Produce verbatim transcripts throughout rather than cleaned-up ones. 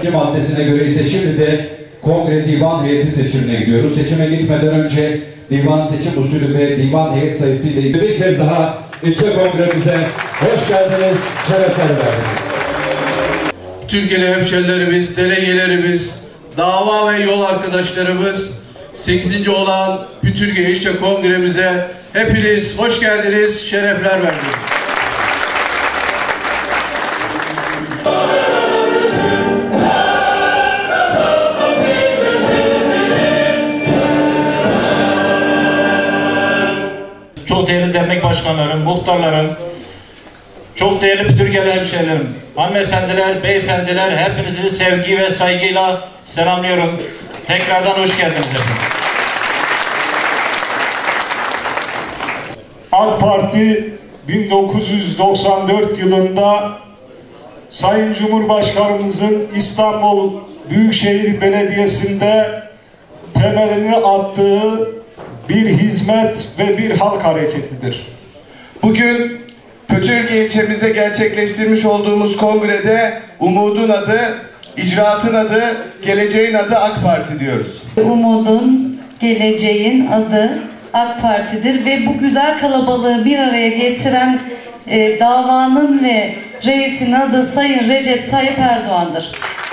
ikinci maddesine göre ise şimdi de kongre divan heyeti seçimine gidiyoruz. Seçime gitmeden önce divan seçim usulü ve divan heyet sayısıyla ilgili bir kez daha ilçe kongremize hoş geldiniz, şerefler verdiniz. Türkiye'li hemşerilerimiz, delegelerimiz, dava ve yol arkadaşlarımız, sekizinci olan Pütürge İlçe Kongremize hepiniz hoş geldiniz, şerefler verdiniz. Çok değerli dernek başkanlarım, muhtarlarım, çok değerli Pütürgeli hemşehrilerim, hanımefendiler, beyefendiler, hepinizi sevgi ve saygıyla selamlıyorum. Tekrardan hoş geldiniz hepiniz. AK Parti bin dokuz yüz doksan dört yılında Sayın Cumhurbaşkanımızın İstanbul Büyükşehir Belediyesi'nde temelini attığı bir hizmet ve bir halk hareketidir. Bugün Pütürge ilçemizde gerçekleştirmiş olduğumuz kongrede umudun adı, icraatın adı, geleceğin adı AK Parti diyoruz. Umudun, geleceğin adı AK Parti'dir ve bu güzel kalabalığı bir araya getiren e, davanın ve reisin adı Sayın Recep Tayyip Erdoğan'dır.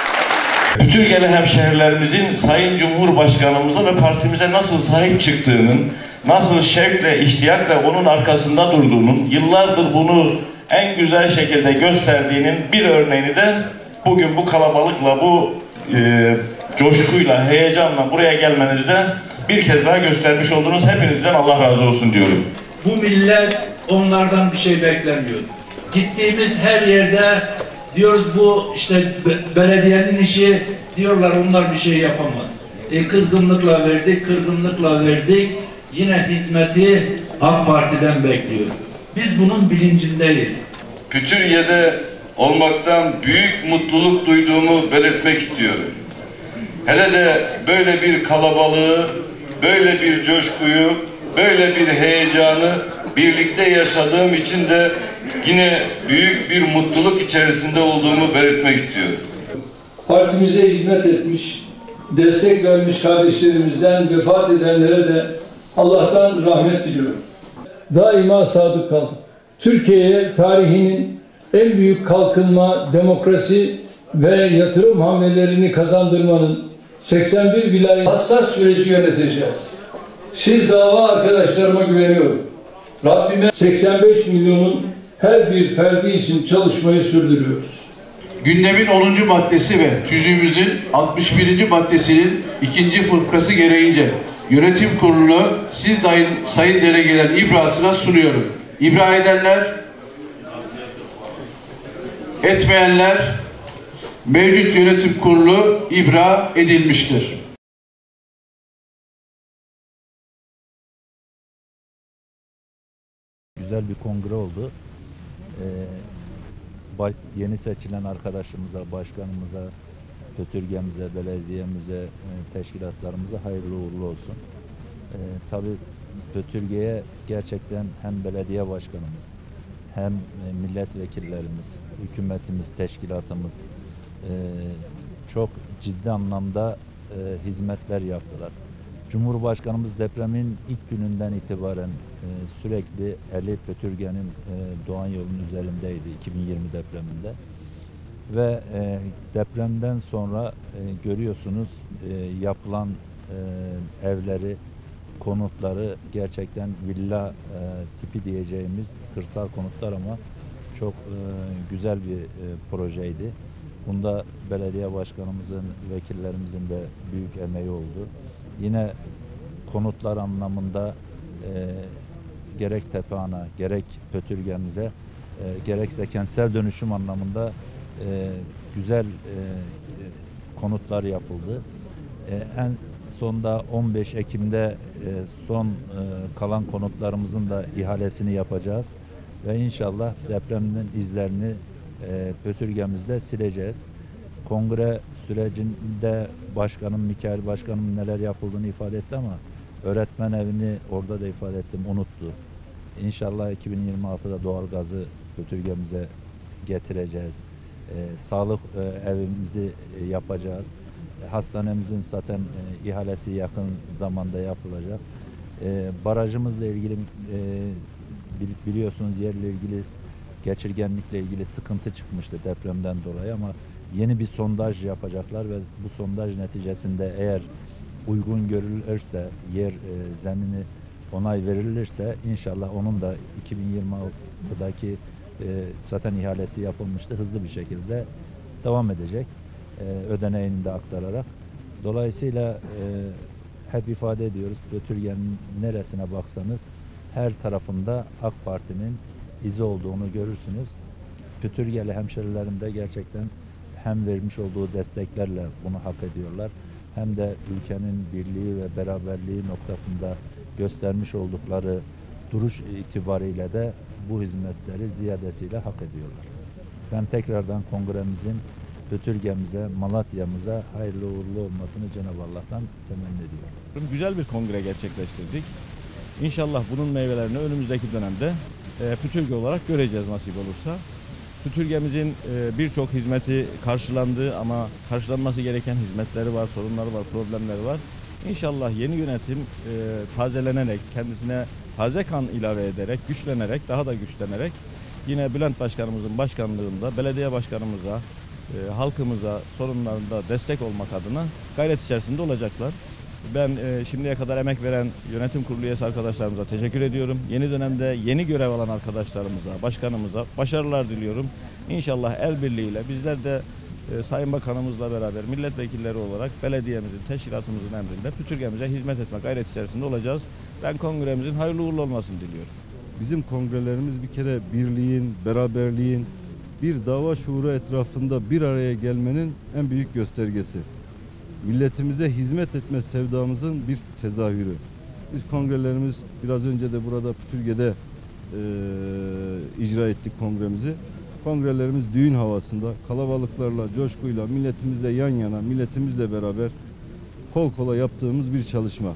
Pütürgeli hemşehrilerimizin Sayın Cumhurbaşkanımıza ve partimize nasıl sahip çıktığının, nasıl şevkle, iştiyakla onun arkasında durduğunun, yıllardır bunu en güzel şekilde gösterdiğinin bir örneğini de bugün bu kalabalıkla, bu e, coşkuyla, heyecanla buraya gelmenizde bir kez daha göstermiş olduğunuz hepinizden Allah razı olsun diyorum. Bu millet onlardan bir şey beklemiyor. Gittiğimiz her yerde diyoruz bu işte be belediyenin işi, diyorlar onlar bir şey yapamaz. E, kızgınlıkla verdik, kırgınlıkla verdik. Yine hizmeti AK Parti'den bekliyor. Biz bunun bilincindeyiz. Pütürge'de olmaktan büyük mutluluk duyduğumu belirtmek istiyorum. Hele de böyle bir kalabalığı, böyle bir coşkuyu, böyle bir heyecanı birlikte yaşadığım için de yine büyük bir mutluluk içerisinde olduğumu belirtmek istiyorum. Partimize hizmet etmiş, destek vermiş kardeşlerimizden vefat edenlere de Allah'tan rahmet diliyorum. Daima sadık kaldık. Türkiye'ye tarihinin en büyük kalkınma, demokrasi ve yatırım hamlelerini kazandırmanın seksen bir vilayet hassas süreci yöneteceğiz. Siz dava arkadaşlarıma güveniyorum. Rabbime seksen beş milyonun her bir ferdi için çalışmayı sürdürüyoruz. Gündemin onuncu maddesi ve tüzüğümüzün altmış birinci maddesinin ikinci fıkrası gereğince yönetim kurulu siz dahil sayın delegeler ibrasına sunuyorum. İbra edenler, etmeyenler mevcut yönetim kurulu ibra edilmiştir. Güzel bir kongre oldu. Ee, yeni seçilen arkadaşımıza, başkanımıza, Pütürge'mize, belediyemize, teşkilatlarımıza hayırlı uğurlu olsun. Ee, tabii Pütürge'ye gerçekten hem belediye başkanımız, hem milletvekillerimiz, hükümetimiz, teşkilatımız e, çok ciddi anlamda e, hizmetler yaptılar. Cumhurbaşkanımız depremin ilk gününden itibaren e, sürekli eli Pütürge'nin e, Doğan yolunun üzerindeydi iki bin yirmi depreminde. Ve e, depremden sonra e, görüyorsunuz e, yapılan e, evleri, konutları gerçekten villa e, tipi diyeceğimiz kırsal konutlar ama çok e, güzel bir e, projeydi. Bunda belediye başkanımızın, vekillerimizin de büyük emeği oldu. Yine konutlar anlamında e, gerek Tepehan'a, gerek Pütürge'mize, e, gerekse kentsel dönüşüm anlamında e, güzel e, konutlar yapıldı. E, en sonunda on beş Ekim'de e, son e, kalan konutlarımızın da ihalesini yapacağız ve inşallah depremin izlerini e, Pütürge'mizde sileceğiz. Kongre sürecinde başkanım, Mikail Başkanım neler yapıldığını ifade etti ama öğretmen evini orada da ifade ettim, unuttu. İnşallah iki bin yirmi altıda doğalgazı Pütürge'mize getireceğiz. sağlık e, evimizi e, yapacağız. E, hastanemizin zaten e, ihalesi yakın zamanda yapılacak. E, barajımızla ilgili e, biliyorsunuz yerle ilgili geçirgenlikle ilgili sıkıntı çıkmıştı depremden dolayı ama yeni bir sondaj yapacaklar ve bu sondaj neticesinde eğer uygun görülürse, yer e, zemini onay verilirse inşallah onun da iki bin yirmi altıdaki e, zaten ihalesi yapılmıştı. Hızlı bir şekilde devam edecek. E, ödeneğini de aktararak. Dolayısıyla e, hep ifade ediyoruz. Pötürge'nin neresine baksanız her tarafında AK Parti'nin izi olduğunu görürsünüz. Pötürgeli hemşerilerim de gerçekten hem vermiş olduğu desteklerle bunu hak ediyorlar. Hem de ülkenin birliği ve beraberliği noktasında göstermiş oldukları duruş itibariyle de bu hizmetleri ziyadesiyle hak ediyorlar. Ben tekrardan kongremizin Pötürge'mize, Malatya'mıza hayırlı uğurlu olmasını Cenab-ı Allah'tan temenni ediyorum. Güzel bir kongre gerçekleştirdik. İnşallah bunun meyvelerini önümüzdeki dönemde e, Pötürge olarak göreceğiz nasip olursa. Pötürge'mizin e, birçok hizmeti karşılandı ama karşılanması gereken hizmetleri var, sorunları var, problemleri var. İnşallah yeni yönetim e, tazelenerek, kendisine taze kan ilave ederek, güçlenerek, daha da güçlenerek yine Bülent Başkanımızın başkanlığında belediye başkanımıza, e, halkımıza sorunlarında destek olmak adına gayret içerisinde olacaklar. Ben e, şimdiye kadar emek veren yönetim kurulu üyesi arkadaşlarımıza teşekkür ediyorum. Yeni dönemde yeni görev alan arkadaşlarımıza, başkanımıza başarılar diliyorum. İnşallah el birliğiyle bizler de e, Sayın Bakanımızla beraber milletvekilleri olarak belediyemizin, teşkilatımızın emrinde Pötürge'mize hizmet etmek gayret içerisinde olacağız. Ben kongremizin hayırlı uğurlu olmasını diliyorum. Bizim kongrelerimiz bir kere birliğin, beraberliğin, bir dava şuuru etrafında bir araya gelmenin en büyük göstergesi. Milletimize hizmet etme sevdamızın bir tezahürü. Biz kongrelerimiz biraz önce de burada Pötürge'de e, icra ettik kongremizi. Kongrelerimiz düğün havasında, kalabalıklarla, coşkuyla, milletimizle yan yana, milletimizle beraber kol kola yaptığımız bir çalışma.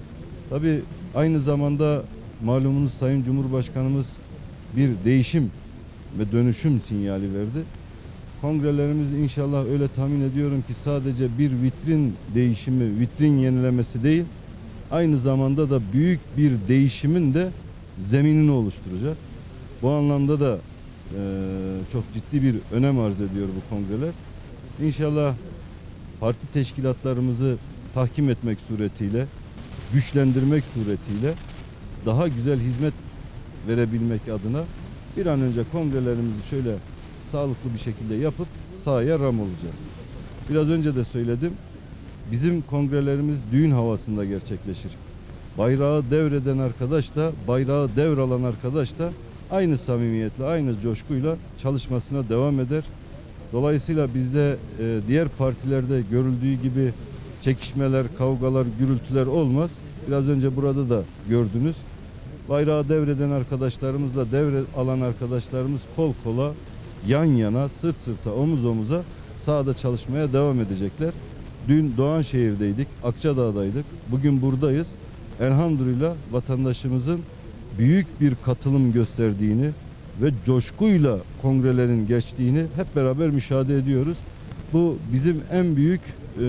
Tabii aynı zamanda malumunuz Sayın Cumhurbaşkanımız bir değişim ve dönüşüm sinyali verdi. Kongrelerimiz inşallah öyle tahmin ediyorum ki sadece bir vitrin değişimi, vitrin yenilemesi değil, aynı zamanda da büyük bir değişimin de zeminini oluşturacak. Bu anlamda da e, çok ciddi bir önem arz ediyor bu kongreler. İnşallah parti teşkilatlarımızı tahkim etmek suretiyle, güçlendirmek suretiyle daha güzel hizmet verebilmek adına bir an önce kongrelerimizi şöyle sağlıklı bir şekilde yapıp sahaya ram olacağız. Biraz önce de söyledim. Bizim kongrelerimiz düğün havasında gerçekleşir. Bayrağı devreden arkadaş da, bayrağı devralan arkadaş da aynı samimiyetle, aynı coşkuyla çalışmasına devam eder. Dolayısıyla bizde e, diğer partilerde görüldüğü gibi çekişmeler, kavgalar, gürültüler olmaz. Biraz önce burada da gördünüz. Bayrağı devreden arkadaşlarımızla devre alan arkadaşlarımız kol kola, yan yana, sırt sırta, omuz omuza sahada çalışmaya devam edecekler. Dün Doğanşehir'deydik, Akçadağ'daydık. Bugün buradayız. Elhamdülillah vatandaşımızın büyük bir katılım gösterdiğini ve coşkuyla kongrelerin geçtiğini hep beraber müşahede ediyoruz. Bu bizim en büyük e,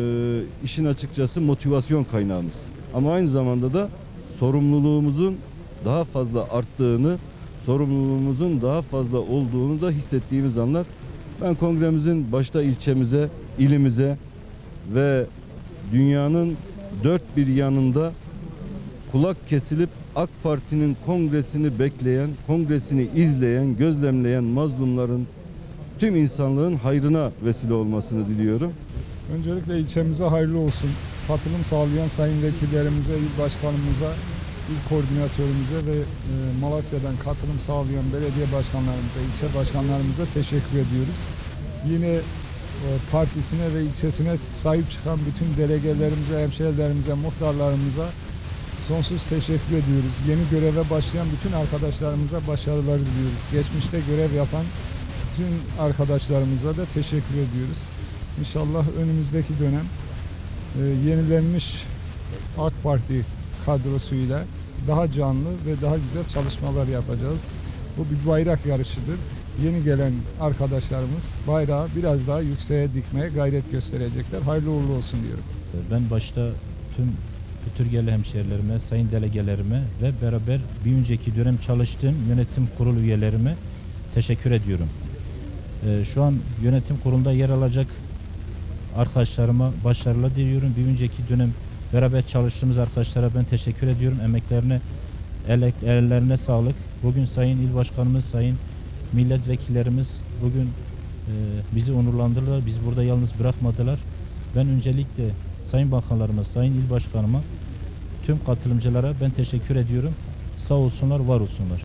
işin açıkçası motivasyon kaynağımız. Ama aynı zamanda da sorumluluğumuzun daha fazla arttığını, sorumluluğumuzun daha fazla olduğunu da hissettiğimiz anlar. Ben kongremizin başta ilçemize, ilimize ve dünyanın dört bir yanında kulak kesilip AK Parti'nin kongresini bekleyen, kongresini izleyen, gözlemleyen mazlumların, tüm insanlığın hayrına vesile olmasını diliyorum. Öncelikle ilçemize hayırlı olsun. Katılım sağlayan sayın vekillerimize, il başkanımıza, il koordinatörümüze ve e, Malatya'dan katılım sağlayan belediye başkanlarımıza, ilçe başkanlarımıza teşekkür ediyoruz. Yine e, partisine ve ilçesine sahip çıkan bütün delegelerimize, hemşehrilerimize, muhtarlarımıza sonsuz teşekkür ediyoruz. Yeni göreve başlayan bütün arkadaşlarımıza başarılar diliyoruz. Geçmişte görev yapan bütün arkadaşlarımıza da teşekkür ediyoruz. İnşallah önümüzdeki dönem e, yenilenmiş AK Parti kadrosuyla daha canlı ve daha güzel çalışmalar yapacağız. Bu bir bayrak yarışıdır. yeni gelen arkadaşlarımız bayrağı biraz daha yükseğe dikmeye gayret gösterecekler. Hayırlı uğurlu olsun diyorum. Ben başta tüm Pütürgeli hemşehrilerime, sayın delegelerime ve beraber bir önceki dönem çalıştığım yönetim kurulu üyelerime teşekkür ediyorum. Ee, şu an yönetim kurulunda yer alacak arkadaşlarıma başarılar diliyorum. Bir önceki dönem beraber çalıştığımız arkadaşlara ben teşekkür ediyorum. Emeklerine, el, ellerine sağlık. Bugün sayın il başkanımız, sayın milletvekillerimiz bugün e, bizi onurlandırdılar. Bizi burada yalnız bırakmadılar. Ben öncelikle sayın bakanlarıma, sayın il başkanıma, tüm katılımcılara ben teşekkür ediyorum. Sağ olsunlar, var olsunlar.